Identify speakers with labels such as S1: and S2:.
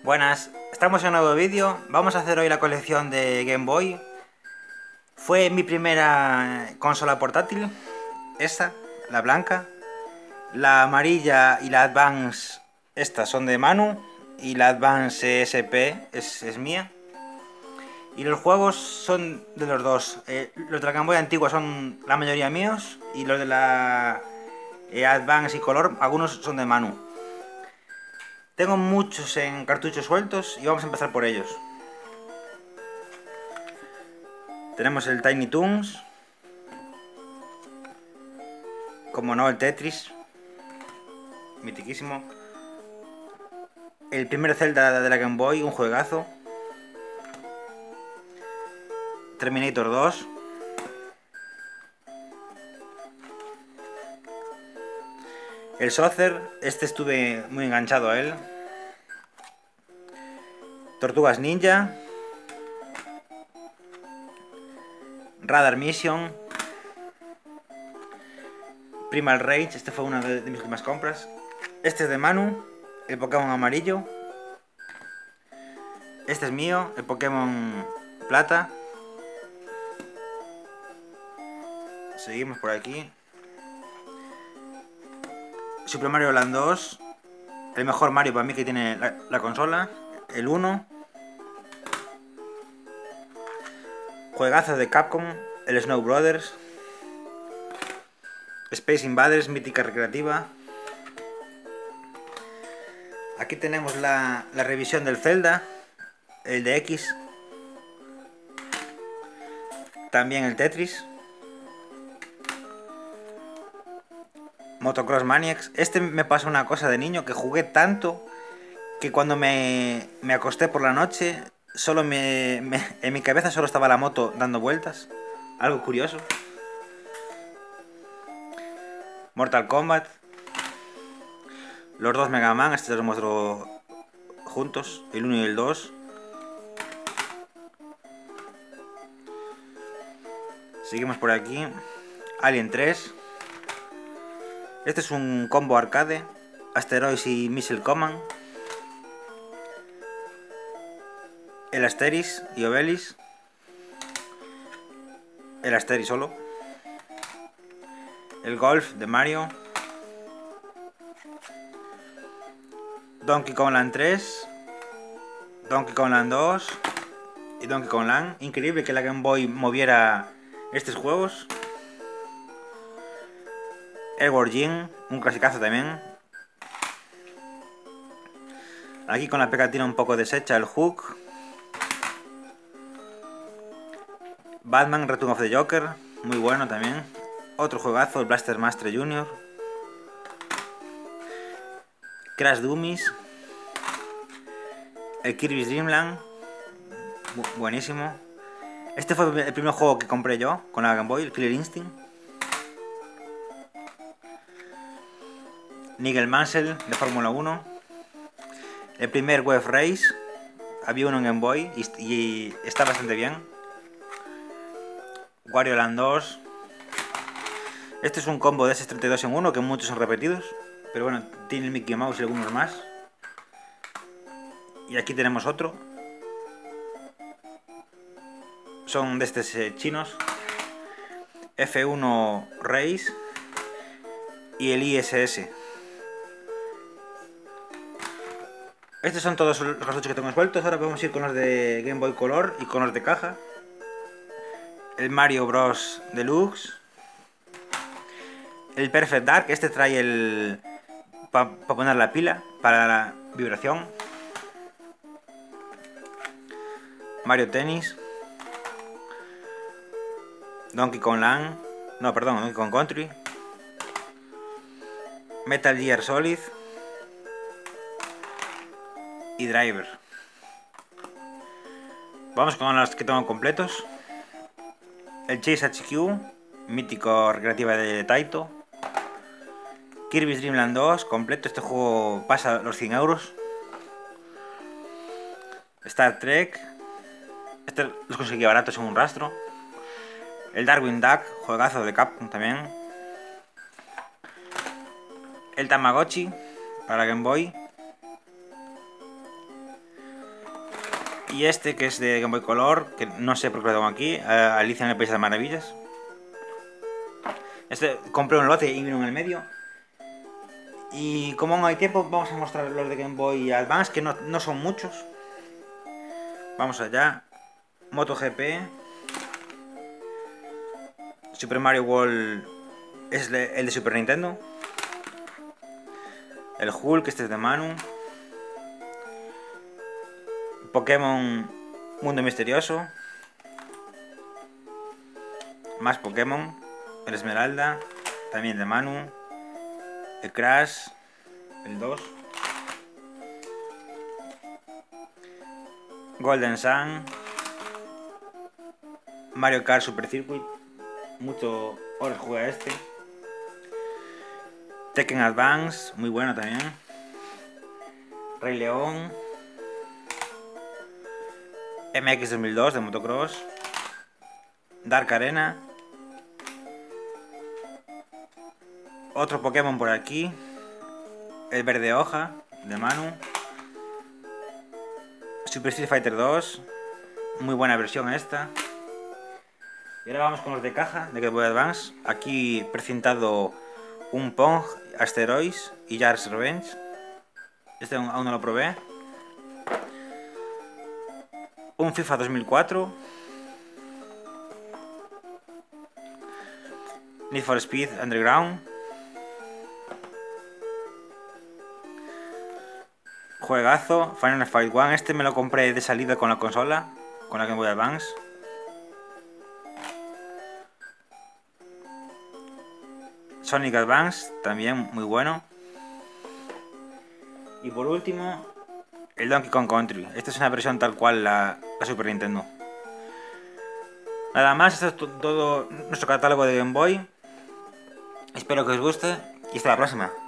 S1: Buenas, estamos en un nuevo vídeo. Vamos a hacer hoy la colección de Game Boy. Fue mi primera consola portátil. Esta, la blanca. La amarilla y la Advance, estas son de Manu. Y la Advance SP es mía. Y los juegos son de los dos. Los de la Game Boy antigua son la mayoría míos. Y los de la Advance y color, algunos son de Manu. Tengo muchos en cartuchos sueltos y vamos a empezar por ellos. Tenemos el Tiny Toons. Como no, el Tetris. Mitiquísimo. El primer Zelda de la Game Boy, un juegazo. Terminator 2. El Soccer, este estuve muy enganchado a él. Tortugas Ninja. Radar Mission. Primal Rage, este fue una de mis últimas compras. Este es de Manu, el Pokémon amarillo. Este es mío, el Pokémon plata. Seguimos por aquí. Super Mario Land 2. El mejor Mario para mí que tiene la consola. El 1. Juegazos de Capcom. El Snow Brothers. Space Invaders, mítica recreativa. Aquí tenemos la revisión del Zelda. El de X. También el Tetris. Motocross Maniacs. Este me pasó una cosa de niño, que jugué tanto que cuando me acosté por la noche, solo en mi cabeza solo estaba la moto dando vueltas. Algo curioso. Mortal Kombat. Los dos Mega Man, este los muestro juntos, el 1 y el 2. Seguimos por aquí. Alien 3. Este es un combo arcade. Asteroids y Missile Command. El Asterix y Obelix. El Asterix solo. El Golf de Mario. Donkey Kong Land 3. Donkey Kong Land 2. Y Donkey Kong Land. Increíble que la Game Boy moviera estos juegos. Edward Jim, un clasicazo también. Aquí con la pegatina un poco deshecha, el Hook. Batman Return of the Joker, muy bueno también. Otro juegazo, el Blaster Master Jr. Crash Dummies. El Kirby's Dream Land, buenísimo. Este fue el primer juego que compré yo con la Game Boy, el Killer Instinct. Nigel Mansell de Fórmula 1. El primer Wave Race. Había uno en Game Boy y está bastante bien. Wario Land 2. Este es un combo de S32 en 1, que muchos son repetidos. Pero bueno, tiene el Mickey Mouse y algunos más. Y aquí tenemos otro. Son de estos chinos. F1 Race. Y el ISS. Estos son todos los cartuchos que tengo sueltos. Ahora vamos a ir con los de Game Boy Color y con los de caja. El Mario Bros Deluxe. El Perfect Dark. Este trae el... para poner la pila, para la vibración. Mario Tennis. Donkey Kong Land. No, perdón, Donkey Kong Country. Metal Gear Solid. Y Driver. Vamos con los que tengo completos. El Chase HQ, mítico recreativa de Taito. Kirby's Dream Land 2, completo. Este juego pasa los 100 euros. Star Trek. Este los conseguí baratos en un rastro. El Darkwing Duck, juegazo de Capcom también. El Tamagotchi para Game Boy. Y este que es de Game Boy Color, que no sé por qué lo tengo aquí, Alicia en el País de las Maravillas. Este compré un lote y vino en el medio. Y como no hay tiempo, vamos a mostrar los de Game Boy Advance, que no son muchos. Vamos allá. MotoGP. Super Mario World es el de Super Nintendo. El Hulk, este es de Manu. Pokémon Mundo Misterioso. Más Pokémon. El Esmeralda, también de Manu. El Crash, el 2. Golden Sun. Mario Kart Super Circuit. Mucho horas jugué a este. Tekken Advance, muy bueno también. Rey León. MX 2002 de motocross. Dark Arena. Otro Pokémon por aquí. El Verde Hoja de Manu. Super Street Fighter 2. Muy buena versión esta. Y ahora vamos con los de caja de Game Boy Advance. Aquí precintado un Pong, Asteroids y Jar's Revenge. Este aún no lo probé. Un FIFA 2004. Need for Speed Underground. Juegazo, Final Fight 1. Este me lo compré de salida con la consola, con la Game Boy Advance. Sonic Advance, también muy bueno. Y por último, el Donkey Kong Country. Esta es una versión tal cual la Super Nintendo. Nada más, esto es todo nuestro catálogo de Game Boy. Espero que os guste y hasta la próxima.